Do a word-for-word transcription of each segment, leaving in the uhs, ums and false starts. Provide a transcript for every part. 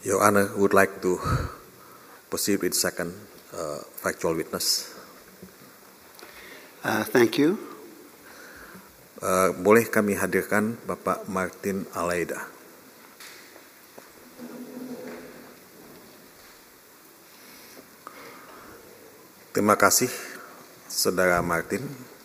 Your Honor would like to proceed with second uh, factual witness. Uh, thank you. Uh, boleh kami hadirkan Bapak Martin Alaida. Terima kasih, Saudara Martin.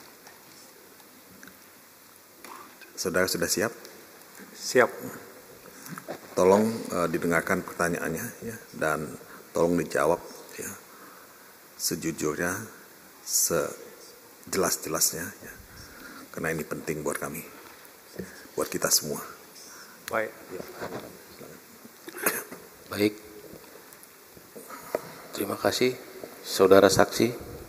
Saudara sudah siap? Siap. Tolong uh, didengarkan pertanyaannya, ya, dan tolong dijawab, ya, sejujurnya, sejelas-jelasnya, ya, karena ini penting buat kami, buat kita semua. Baik. Ya. Baik. Terima kasih, saudara saksi.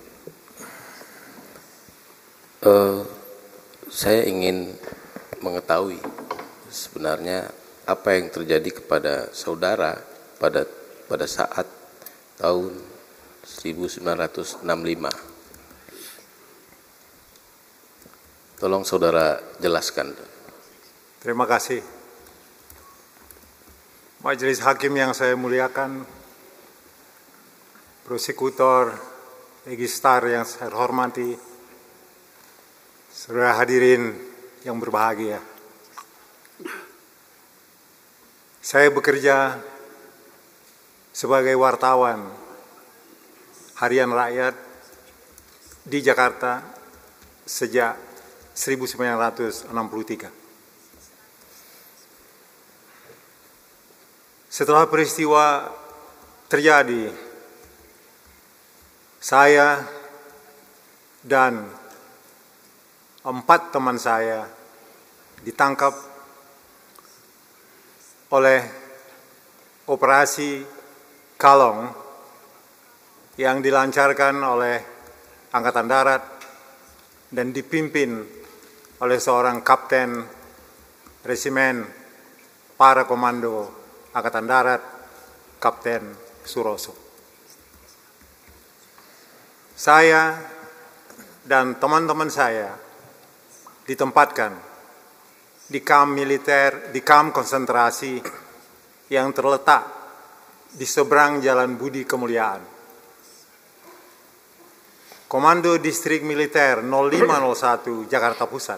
Uh, saya ingin mengetahui sebenarnya apa yang terjadi kepada saudara pada pada saat tahun seribu sembilan ratus enam puluh lima. Tolong saudara jelaskan. Terima kasih. Majelis Hakim yang saya muliakan, Prosekutor Legistar yang saya hormati, saudara hadirin yang berbahagia. Saya bekerja sebagai wartawan Harian Rakyat di Jakarta sejak seribu sembilan ratus enam puluh tiga. Setelah peristiwa terjadi, saya dan empat teman saya ditangkap oleh operasi Kalong yang dilancarkan oleh Angkatan Darat dan dipimpin oleh seorang kapten resimen para komando Angkatan Darat, Kapten Suroso. Saya dan teman-teman saya ditempatkan di kamp militer, di kamp konsentrasi yang terletak di seberang Jalan Budi Kemuliaan. Komando Distrik Militer nol lima nol satu Jakarta Pusat.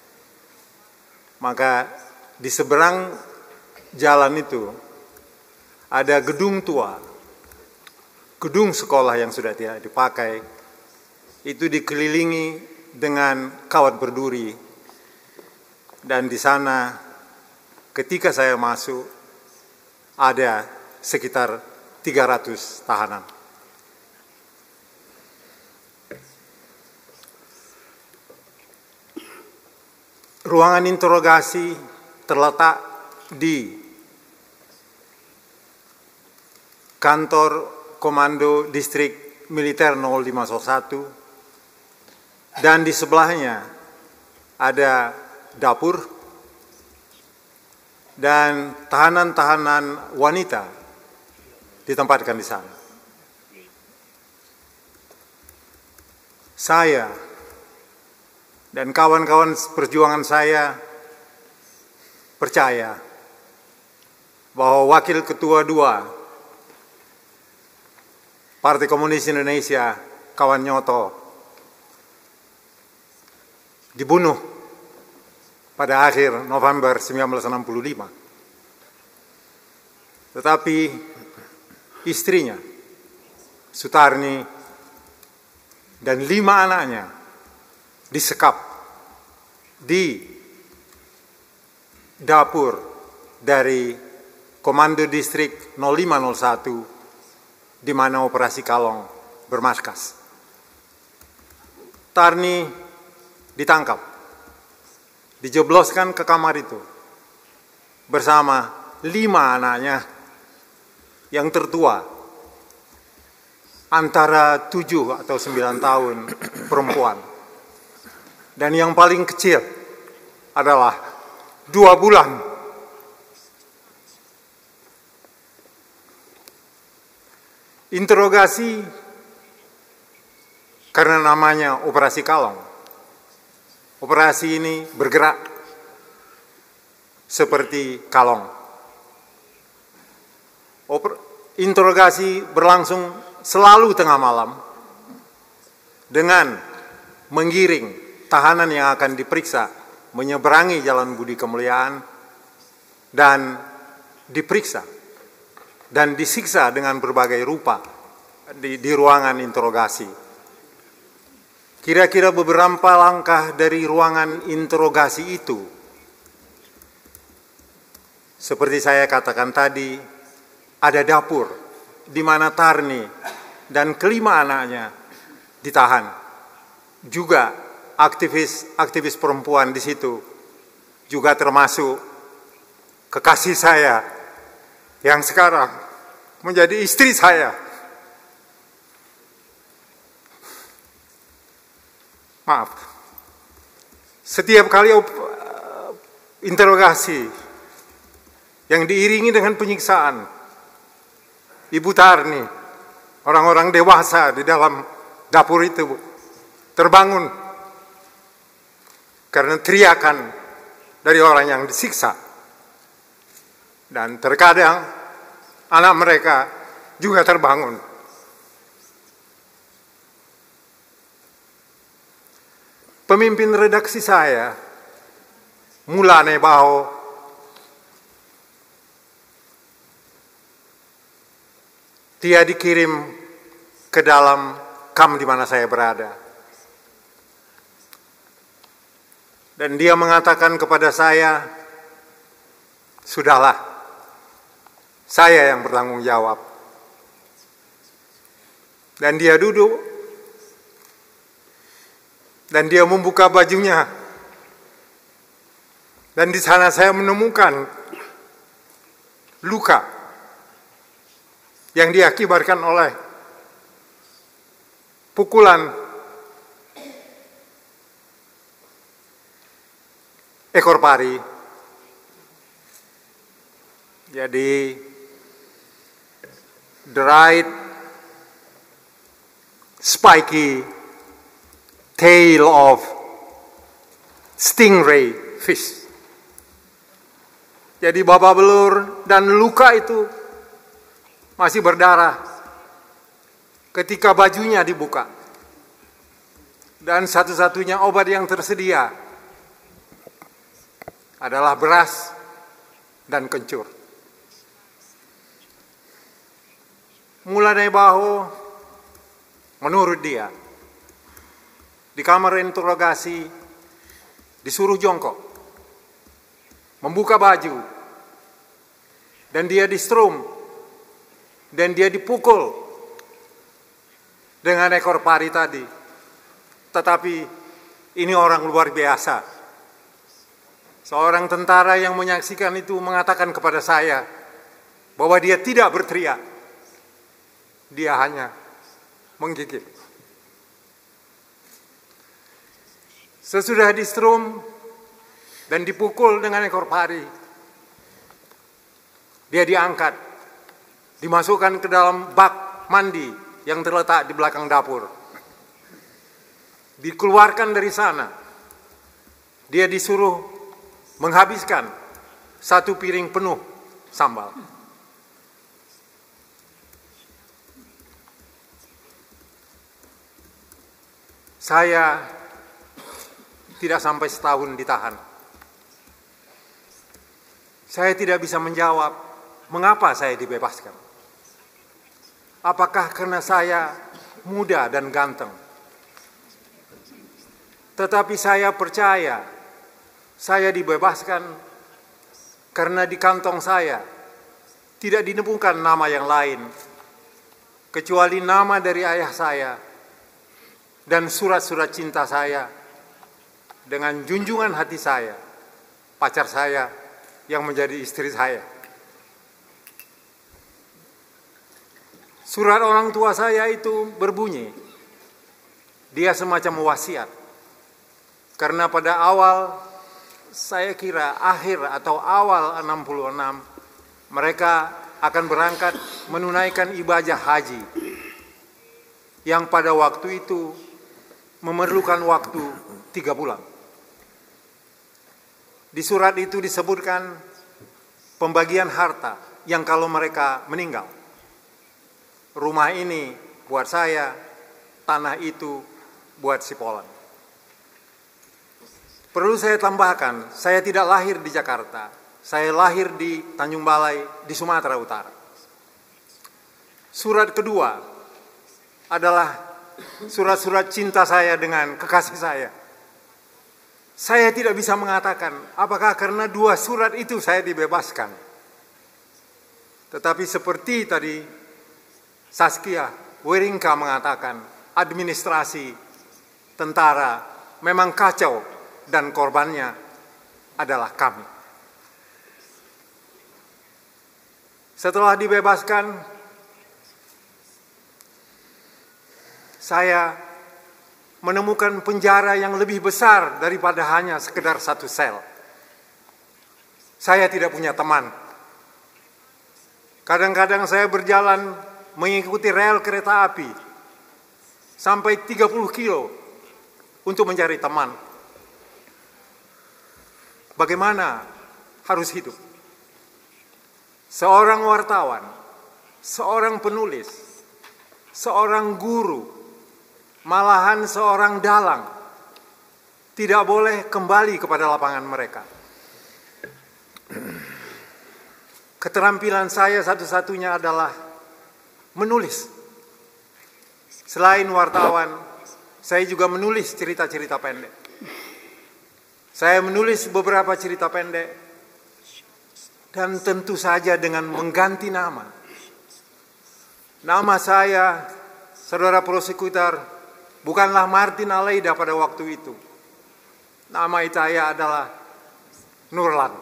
Maka di seberang jalan itu ada gedung tua, gedung sekolah yang sudah tidak dipakai, itu dikelilingi dengan kawat berduri. Dan di sana ketika saya masuk ada sekitar tiga ratus tahanan. Ruangan interogasi terletak di kantor Komando Distrik Militer nol lima nol satu dan di sebelahnya ada dapur dan tahanan-tahanan wanita ditempatkan di sana. Saya dan kawan-kawan perjuangan saya percaya bahwa Wakil Ketua dua Partai Komunis Indonesia, kawan Nyoto, dibunuh pada akhir November seribu sembilan ratus enam puluh lima. Tetapi istrinya, Sutarni, dan lima anaknya disekap di dapur dari Komando Distrik nol lima nol satu di mana operasi Kalong bermarkas. Tarni ditangkap, dijebloskan ke kamar itu bersama lima anaknya yang tertua antara tujuh atau sembilan tahun perempuan dan yang paling kecil adalah dua bulan. Interogasi karena namanya Operasi Kalong. Operasi ini bergerak seperti kalong. Oper, interogasi berlangsung selalu tengah malam dengan menggiring tahanan yang akan diperiksa menyeberangi jalan budi kemuliaan dan diperiksa dan disiksa dengan berbagai rupa di, di ruangan interogasi. Kira-kira beberapa langkah dari ruangan interogasi itu, seperti saya katakan tadi, ada dapur di mana Tarni dan kelima anaknya ditahan. Juga aktivis-aktivis perempuan di situ, juga termasuk kekasih saya yang sekarang menjadi istri saya. Maaf. Setiap kali interogasi yang diiringi dengan penyiksaan, Ibu Tarni, orang-orang dewasa di dalam dapur itu terbangun karena teriakan dari orang yang disiksa. Dan terkadang anak mereka juga terbangun. Pemimpin redaksi saya, Mulane Bao, dia dikirim ke dalam kamp di mana saya berada. Dan dia mengatakan kepada saya, sudahlah, saya yang bertanggung jawab. Dan dia duduk, dan dia membuka bajunya. Dan di sana saya menemukan luka yang diakibatkan oleh pukulan ekor pari. Jadi dried spiky tail of stingray fish. Jadi babak belur dan luka itu masih berdarah ketika bajunya dibuka. Dan satu-satunya obat yang tersedia adalah beras dan kencur. Mulane Bao, menurut dia, di kamar interogasi disuruh jongkok, membuka baju, dan dia di-strum, dan dia dipukul dengan ekor pari tadi. Tetapi ini orang luar biasa. Seorang tentara yang menyaksikan itu mengatakan kepada saya bahwa dia tidak berteriak. Dia hanya menggigit. Sesudah di-strum dan dipukul dengan ekor pari, dia diangkat, dimasukkan ke dalam bak mandi yang terletak di belakang dapur. Dikeluarkan dari sana, dia disuruh menghabiskan satu piring penuh sambal. Saya tidak sampai setahun ditahan. Saya tidak bisa menjawab mengapa saya dibebaskan. Apakah karena saya muda dan ganteng? Tetapi saya percaya saya dibebaskan karena di kantong saya tidak ditemukan nama yang lain kecuali nama dari ayah saya dan surat-surat cinta saya dengan junjungan hati saya, pacar saya yang menjadi istri saya. Surat orang tua saya itu berbunyi, dia semacam wasiat. Karena pada awal, saya kira akhir atau awal enam puluh enam, mereka akan berangkat menunaikan ibadah haji. Yang pada waktu itu memerlukan waktu tiga bulan. Di surat itu disebutkan pembagian harta yang kalau mereka meninggal. Rumah ini buat saya, tanah itu buat si Polan. Perlu saya tambahkan, saya tidak lahir di Jakarta. Saya lahir di Tanjung Balai, di Sumatera Utara. Surat kedua adalah surat-surat cinta saya dengan kekasih saya. Saya tidak bisa mengatakan apakah karena dua surat itu saya dibebaskan. Tetapi seperti tadi Saskia Weringka mengatakan, administrasi tentara memang kacau dan korbannya adalah kami. Setelah dibebaskan, saya menemukan penjara yang lebih besar daripada hanya sekedar satu sel. Saya tidak punya teman. Kadang-kadang saya berjalan mengikuti rel kereta api sampai tiga puluh kilo untuk mencari teman. Bagaimana harus hidup? Seorang wartawan, seorang penulis, seorang guru, malahan seorang dalang tidak boleh kembali kepada lapangan mereka. Keterampilan saya satu-satunya adalah menulis. Selain wartawan, saya juga menulis cerita-cerita pendek. Saya menulis beberapa cerita pendek dan tentu saja dengan mengganti nama. Nama saya, saudara prosekutor, bukanlah Martin Aleida pada waktu itu. Nama saya adalah Nurlan.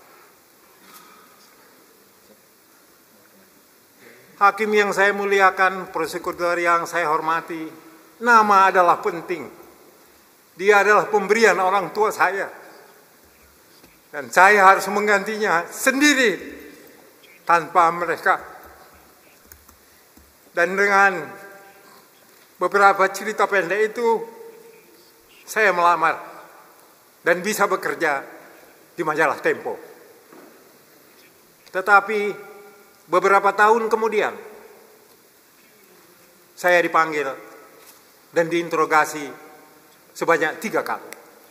Hakim yang saya muliakan, prosekutor yang saya hormati, nama adalah penting. Dia adalah pemberian orang tua saya. Dan saya harus menggantinya sendiri tanpa mereka. Dan dengan beberapa cerita pendek itu, saya melamar dan bisa bekerja di majalah Tempo. Tetapi beberapa tahun kemudian, saya dipanggil dan diinterogasi sebanyak tiga kali.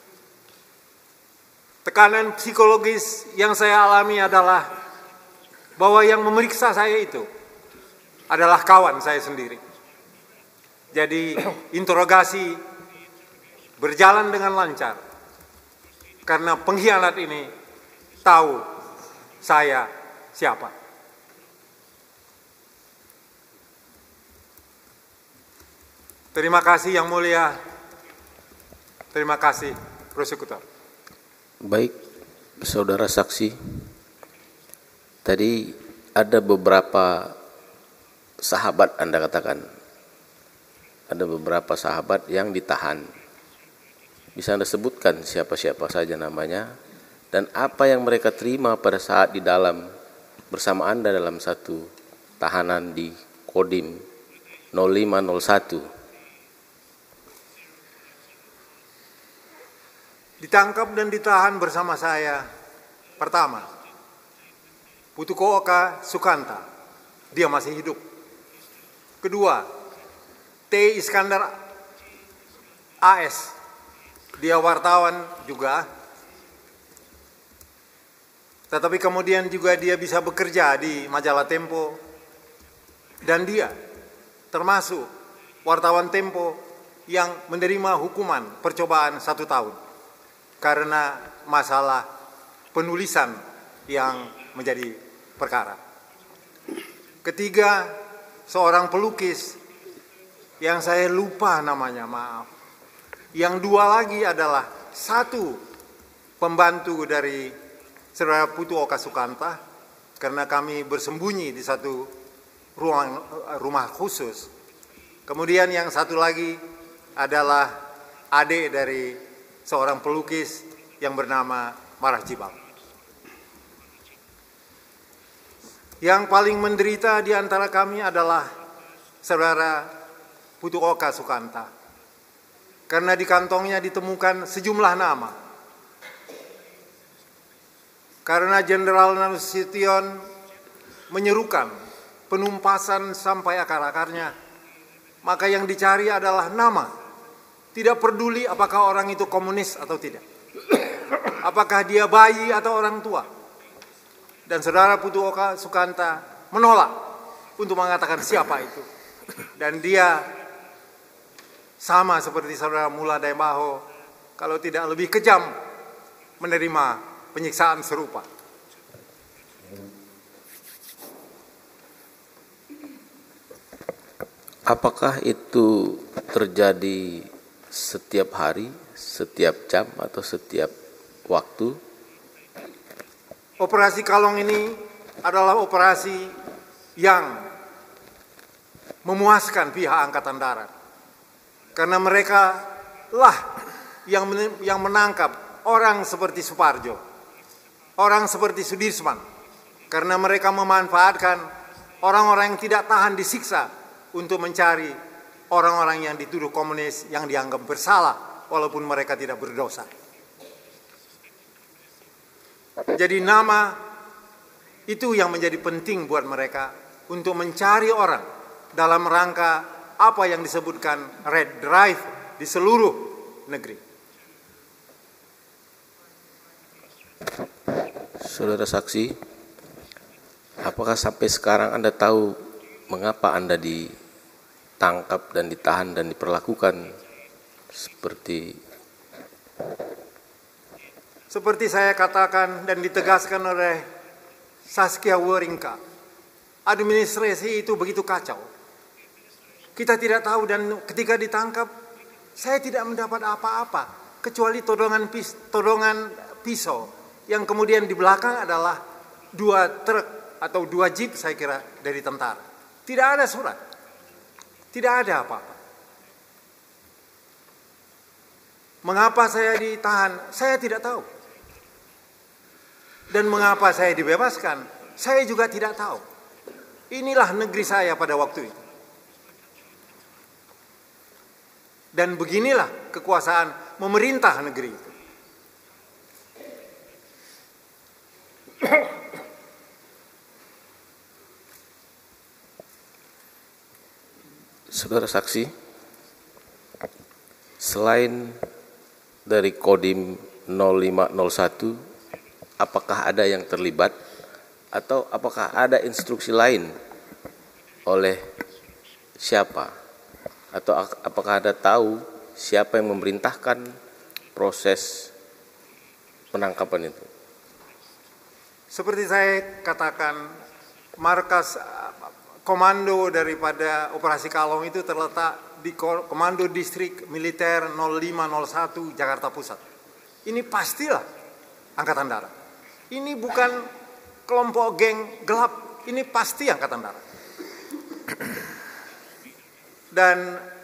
Tekanan psikologis yang saya alami adalah bahwa yang memeriksa saya itu adalah kawan saya sendiri. Jadi interogasi berjalan dengan lancar karena pengkhianat ini tahu saya siapa. Terima kasih yang mulia. Terima kasih, prosekutor. Baik, saudara saksi. Tadi ada beberapa sahabat Anda katakan. Ada beberapa sahabat yang ditahan. Bisa Anda sebutkan siapa-siapa saja namanya dan apa yang mereka terima pada saat di dalam bersama Anda dalam satu tahanan di Kodim nol lima nol satu. Ditangkap dan ditahan bersama saya. Pertama, Putuko Oka Sukanta, dia masih hidup. Kedua, T. Iskandar A S, dia wartawan juga. Tetapi kemudian juga dia bisa bekerja di majalah Tempo. Dan dia termasuk wartawan Tempo yang menerima hukuman percobaan satu tahun. Karena masalah penulisan yang menjadi perkara. Ketiga, seorang pelukis yang saya lupa namanya, maaf. Yang dua lagi adalah satu pembantu dari saudara Putu Oka Sukanta, karena kami bersembunyi di satu ruang rumah khusus. Kemudian yang satu lagi adalah adik dari seorang pelukis yang bernama Marah Jibang. Yang paling menderita di antara kami adalah saudara Putu Oka Sukanta. Karena di kantongnya ditemukan sejumlah nama. Karena Jenderal Nasution menyerukan penumpasan sampai akar-akarnya, maka yang dicari adalah nama. Tidak peduli apakah orang itu komunis atau tidak, apakah dia bayi atau orang tua. Dan saudara Putu Oka Sukanta menolak untuk mengatakan siapa itu. Dan dia sama seperti saudara Mula Daimaho, kalau tidak lebih kejam, menerima penyiksaan serupa. Apakah itu terjadi setiap hari, setiap jam, atau setiap waktu? Operasi Kalong ini adalah operasi yang memuaskan pihak Angkatan Darat. Karena mereka lah yang yang menangkap orang seperti Suparjo, orang seperti Sudirman. Karena mereka memanfaatkan orang-orang yang tidak tahan disiksa untuk mencari orang-orang yang dituduh komunis yang dianggap bersalah walaupun mereka tidak berdosa. Jadi nama itu yang menjadi penting buat mereka untuk mencari orang dalam rangka apa yang disebutkan red drive di seluruh negeri. Saudara saksi, apakah sampai sekarang Anda tahu mengapa Anda ditangkap dan ditahan dan diperlakukan seperti Seperti saya katakan dan ditegaskan oleh Saskia Waringka, administrasi itu begitu kacau. Kita tidak tahu, dan ketika ditangkap, saya tidak mendapat apa-apa kecuali todongan, pis, todongan pisau yang kemudian di belakang adalah dua truk atau dua jeep saya kira dari tentara. Tidak ada surat, tidak ada apa-apa. Mengapa saya ditahan? Saya tidak tahu. Dan mengapa saya dibebaskan? Saya juga tidak tahu. Inilah negeri saya pada waktu itu. Dan beginilah kekuasaan memerintah negeri itu. Saudara saksi, selain dari Kodim nol lima nol satu, apakah ada yang terlibat atau apakah ada instruksi lain oleh siapa, atau apakah ada tahu siapa yang memerintahkan proses penangkapan itu? Seperti saya katakan, markas komando daripada Operasi Kalong itu terletak di Komando Distrik Militer nol lima nol satu Jakarta Pusat. Ini pastilah Angkatan Darat. Ini bukan kelompok geng gelap, ini pasti Angkatan Darat. Dan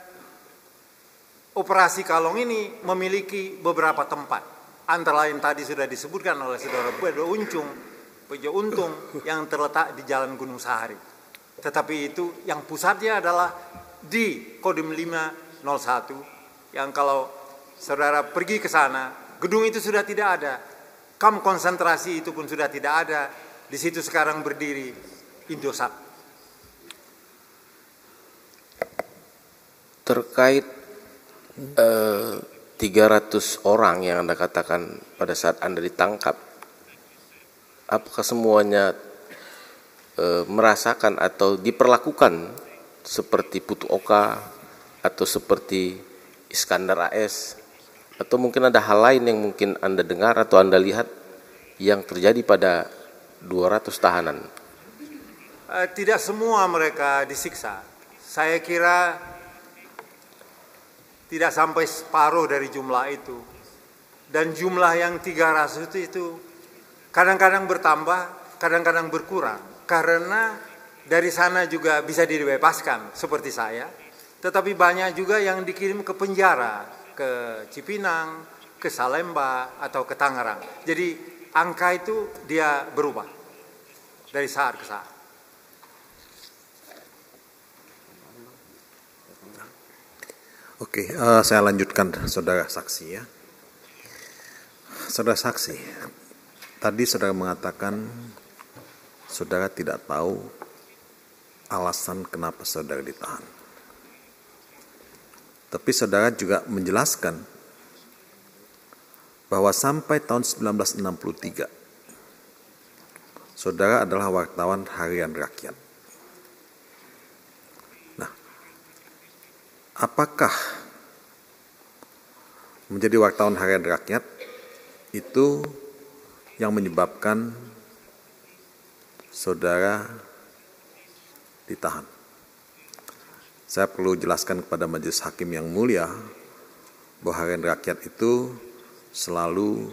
Operasi Kalong ini memiliki beberapa tempat. Antara lain tadi sudah disebutkan oleh saudara Bedo Uncung, Bejo Untung yang terletak di Jalan Gunung Sahari. Tetapi itu yang pusatnya adalah di Kodim lima nol satu, yang kalau saudara pergi ke sana, gedung itu sudah tidak ada. Kamp konsentrasi itu pun sudah tidak ada. Di situ sekarang berdiri Indosat. Terkait eh, tiga ratus orang yang Anda katakan pada saat Anda ditangkap, apakah semuanya eh, merasakan atau diperlakukan seperti Putu Oka atau seperti Iskandar A S, atau mungkin ada hal lain yang mungkin Anda dengar atau Anda lihat yang terjadi pada dua ratus tahanan? Uh, tidak semua mereka disiksa. Saya kira tidak sampai separuh dari jumlah itu. Dan jumlah yang tiga ratus itu kadang-kadang bertambah, kadang-kadang berkurang. Karena dari sana juga bisa dibebaskan seperti saya. Tetapi banyak juga yang dikirim ke penjara, ke Cipinang, ke Salemba, atau ke Tangerang. Jadi angka itu dia berubah dari saat ke saat. Oke, uh, saya lanjutkan saudara saksi ya. Saudara saksi, tadi saudara mengatakan saudara tidak tahu alasan kenapa saudara ditahan. Tapi saudara juga menjelaskan bahwa sampai tahun seribu sembilan ratus enam puluh tiga, saudara adalah wartawan harian rakyat. Nah, apakah menjadi wartawan harian rakyat itu yang menyebabkan saudara ditahan? Saya perlu jelaskan kepada majelis hakim yang mulia bahwa harian rakyat itu selalu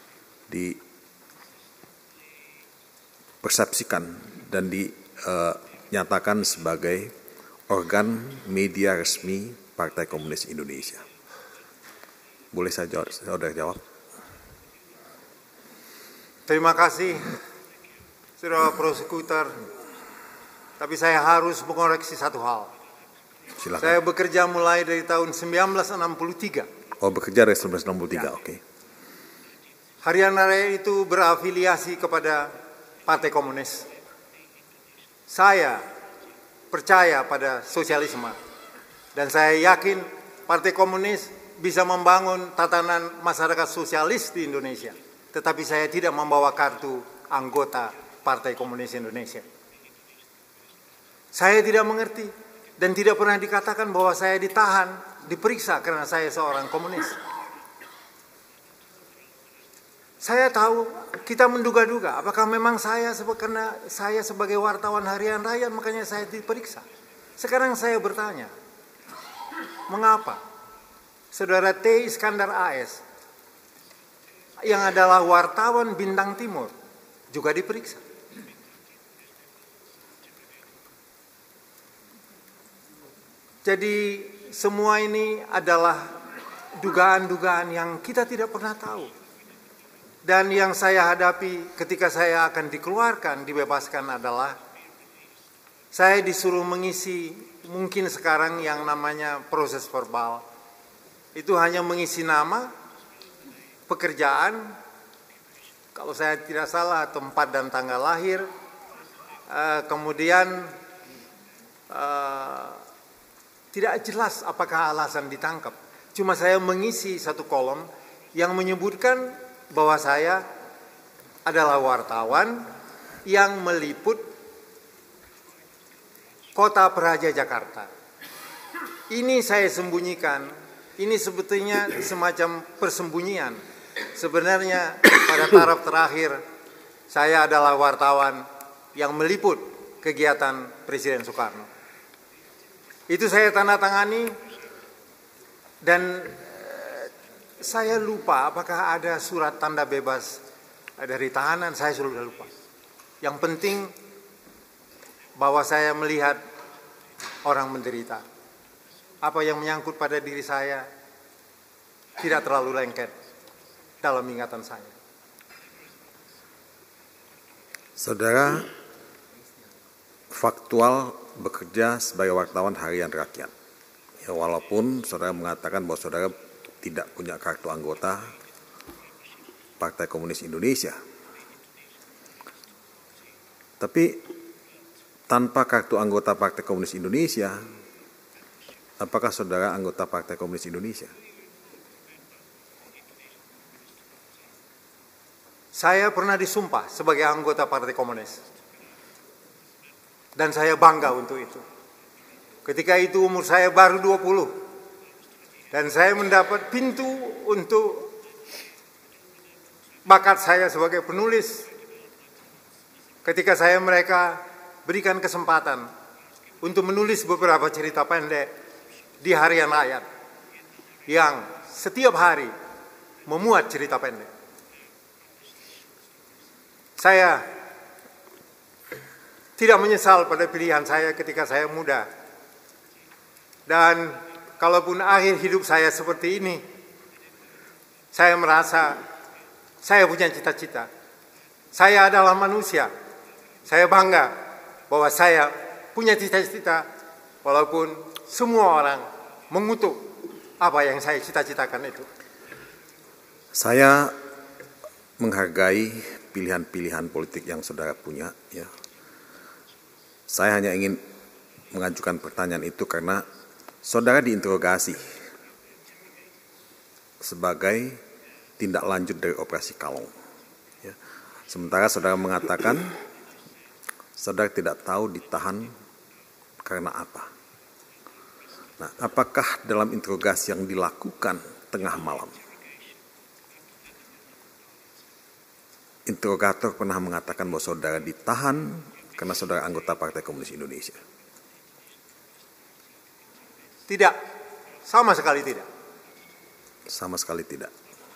dipersepsikan dan dinyatakan sebagai organ media resmi Partai Komunis Indonesia. Boleh saya jawab, saudara jawab? Terima kasih, saudara prosekutor. Tapi saya harus mengoreksi satu hal. Silakan. Saya bekerja mulai dari tahun seribu sembilan ratus enam puluh tiga. Oh, bekerja dari seribu sembilan ratus enam puluh tiga, ya. Oke. Harian Rakyat itu berafiliasi kepada Partai Komunis. Saya percaya pada sosialisme. Dan saya yakin Partai Komunis bisa membangun tatanan masyarakat sosialis di Indonesia. Tetapi saya tidak membawa kartu anggota Partai Komunis Indonesia. Saya tidak mengerti dan tidak pernah dikatakan bahwa saya ditahan, diperiksa karena saya seorang komunis. Saya tahu, kita menduga-duga apakah memang saya karena saya sebagai wartawan harian rakyat makanya saya diperiksa. Sekarang saya bertanya, mengapa saudara T. Iskandar A S yang adalah wartawan Bintang Timur juga diperiksa? Jadi semua ini adalah dugaan-dugaan yang kita tidak pernah tahu. Dan yang saya hadapi ketika saya akan dikeluarkan, dibebaskan adalah saya disuruh mengisi mungkin sekarang yang namanya proses verbal. Itu hanya mengisi nama, pekerjaan, kalau saya tidak salah tempat dan tanggal lahir, uh, kemudian uh, tidak jelas apakah alasan ditangkap. Cuma saya mengisi satu kolom yang menyebutkan bahwa saya adalah wartawan yang meliput Kota Praja Jakarta. Ini saya sembunyikan. Ini sebetulnya semacam persembunyian. Sebenarnya pada taraf terakhir saya adalah wartawan yang meliput kegiatan Presiden Soekarno. Itu saya tanda tangani dan saya lupa apakah ada surat tanda bebas dari tahanan, saya sudah lupa. Yang penting bahwa saya melihat orang menderita. Apa yang menyangkut pada diri saya tidak terlalu lengket dalam ingatan saya. Saudara faktual bekerja sebagai wartawan harian rakyat. Ya, walaupun saudara mengatakan bahwa saudara tidak punya kartu anggota Partai Komunis Indonesia. Tapi tanpa kartu anggota Partai Komunis Indonesia, apakah saudara anggota Partai Komunis Indonesia? Saya pernah disumpah sebagai anggota Partai Komunis. Dan saya bangga untuk itu. Ketika itu umur saya baru dua puluh. Dan saya mendapat pintu untuk bakat saya sebagai penulis. Ketika saya mereka berikan kesempatan untuk menulis beberapa cerita pendek di Harian Rakyat yang setiap hari memuat cerita pendek. Saya tidak menyesal pada pilihan saya ketika saya muda. Dan kalaupun akhir hidup saya seperti ini, saya merasa saya punya cita-cita. Saya adalah manusia. Saya bangga bahwa saya punya cita-cita walaupun semua orang mengutuk apa yang saya cita-citakan itu. Saya menghargai pilihan-pilihan politik yang saudara punya, ya. Saya hanya ingin mengajukan pertanyaan itu karena saudara diinterogasi sebagai tindak lanjut dari operasi Kalong. Ya. Sementara saudara mengatakan saudara tidak tahu ditahan karena apa. Nah, apakah dalam interogasi yang dilakukan tengah malam, interrogator pernah mengatakan bahwa saudara ditahan karena saudara anggota Partai Komunis Indonesia? Tidak, sama sekali tidak. Sama sekali tidak.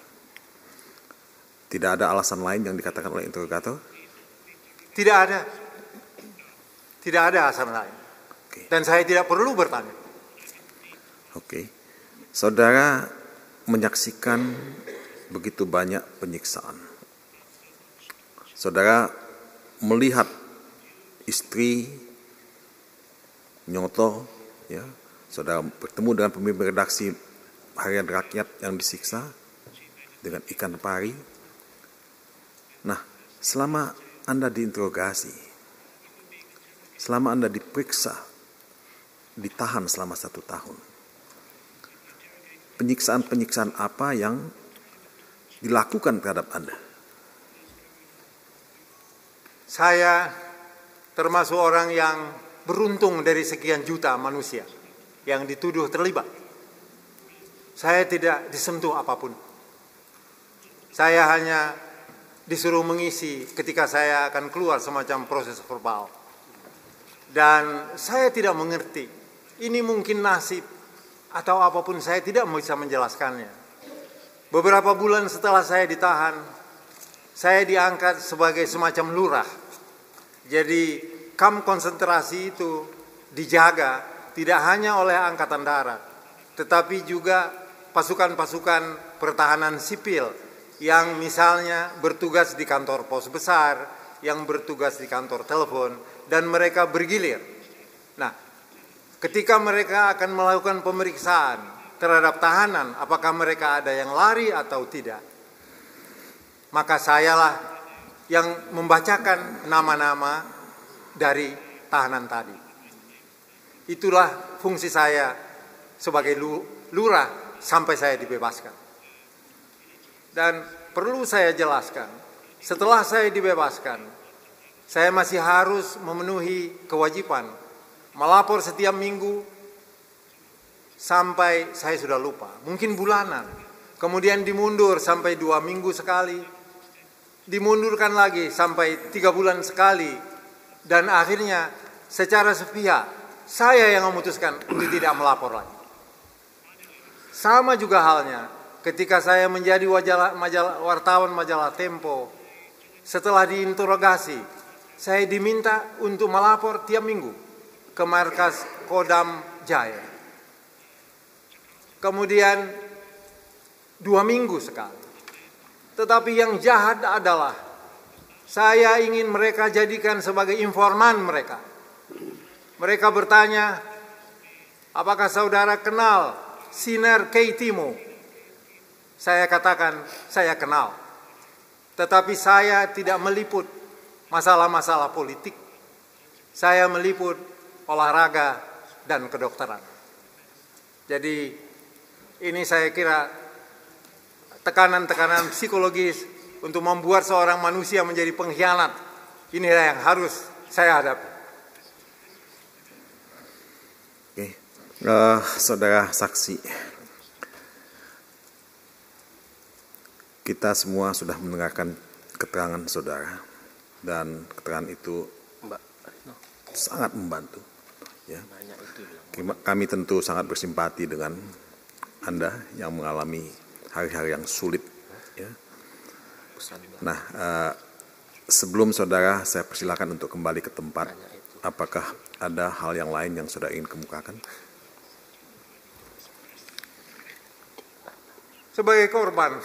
Tidak ada alasan lain yang dikatakan oleh interrogator? Tidak ada. Tidak ada alasan lain. Oke. Dan saya tidak perlu bertanya. Oke. Saudara menyaksikan begitu banyak penyiksaan. Saudara melihat istri Nyoto, ya, saudara bertemu dengan pemimpin redaksi Harian Rakyat yang disiksa dengan ikan pari. Nah, selama Anda diinterogasi, selama Anda diperiksa, ditahan selama satu tahun, penyiksaan-penyiksaan apa yang dilakukan terhadap Anda? Saya termasuk orang yang beruntung dari sekian juta manusia yang dituduh terlibat. Saya tidak disentuh apapun. Saya hanya disuruh mengisi ketika saya akan keluar semacam proses verbal. Dan saya tidak mengerti, ini mungkin nasib atau apapun, saya tidak bisa menjelaskannya. Beberapa bulan setelah saya ditahan, saya diangkat sebagai semacam lurah. Jadi kamp konsentrasi itu dijaga tidak hanya oleh Angkatan Darat, tetapi juga pasukan-pasukan pertahanan sipil yang misalnya bertugas di kantor pos besar, yang bertugas di kantor telepon, dan mereka bergilir. Nah, ketika mereka akan melakukan pemeriksaan terhadap tahanan, apakah mereka ada yang lari atau tidak, maka sayalah yang membacakan nama-nama dari tahanan tadi. Itulah fungsi saya sebagai lurah sampai saya dibebaskan. Dan perlu saya jelaskan, setelah saya dibebaskan, saya masih harus memenuhi kewajiban melapor setiap minggu sampai saya sudah lupa, mungkin bulanan. Kemudian dimundur sampai dua minggu sekali, dimundurkan lagi sampai tiga bulan sekali, dan akhirnya secara sepihak saya yang memutuskan untuk tidak melapor lagi. Sama juga halnya ketika saya menjadi majalah, majalah, wartawan majalah Tempo, setelah diinterogasi, saya diminta untuk melapor tiap minggu ke markas Kodam Jaya. Kemudian dua minggu sekali. Tetapi yang jahat adalah saya ingin mereka jadikan sebagai informan mereka. Mereka bertanya, apakah saudara kenal Sinar Keitimo? Saya katakan, saya kenal. Tetapi saya tidak meliput masalah-masalah politik. Saya meliput olahraga dan kedokteran. Jadi ini saya kira tekanan-tekanan psikologis untuk membuat seorang manusia menjadi pengkhianat. Inilah yang harus saya hadapi. Oke, uh, saudara saksi, kita semua sudah mendengarkan keterangan saudara dan keterangan itu sangat membantu. Ya. Kami tentu sangat bersimpati dengan Anda yang mengalami hari-hari yang sulit. Ya. Nah, uh, sebelum saudara saya persilakan untuk kembali ke tempat. Apakah ada hal yang lain yang saudara ingin kemukakan? Sebagai korban,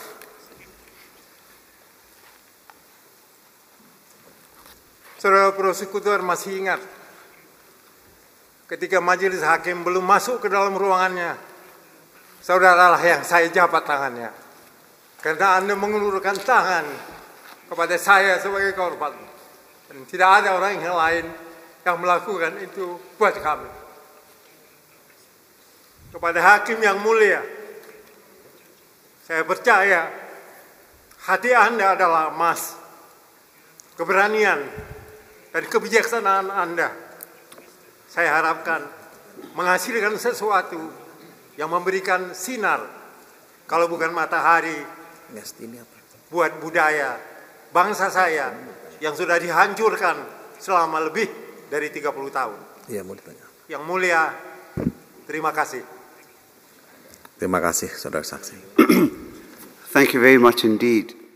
saudara prosekutor masih ingat ketika majelis hakim belum masuk ke dalam ruangannya, saudaralah yang saya jabat tangannya. Karena Anda mengulurkan tangan kepada saya sebagai korban. Dan tidak ada orang yang lain yang melakukan itu buat kami. Kepada hakim yang mulia, saya percaya hati Anda adalah emas, keberanian dan kebijaksanaan Anda, saya harapkan menghasilkan sesuatu yang memberikan sinar, kalau bukan matahari, buat budaya bangsa saya yang sudah dihancurkan selama lebih dari tiga puluh tahun. Iya, mau ditanya. Yang mulia, terima kasih. Terima kasih, saudara saksi. Thank you very much indeed.